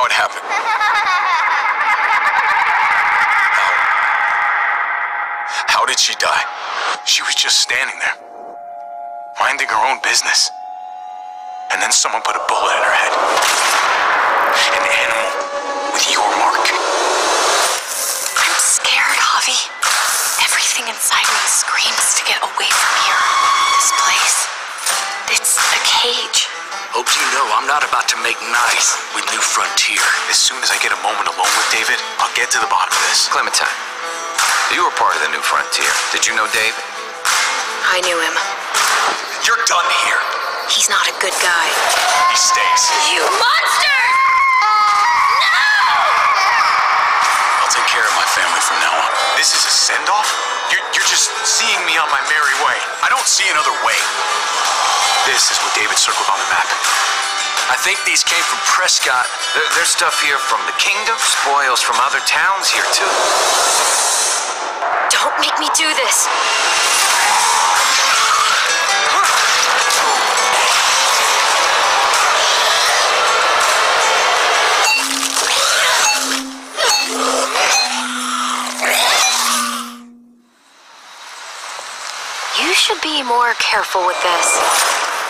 how it happened. How did she die? She was just standing there, minding her own business. And then someone put a bullet in her head. An animal with your mark. I'm scared, Javi. Everything inside me screams to get away from here. This place. It's a cage. Hope you know I'm not about to make nice with New Frontier. As soon as I get a moment alone with David, I'll get to the bottom of this. Clementine, you were part of the New Frontier. Did you know David? I knew him. You're done here. He's not a good guy. He stays. You monster! I'll take care of my family from now on. This is a send-off? You're just seeing me on my merry way. I don't see another way. This is what David circled on the map. I think these came from Prescott. There's stuff here from the kingdom, spoils from other towns here too. Don't make me do this. You should be more careful with this.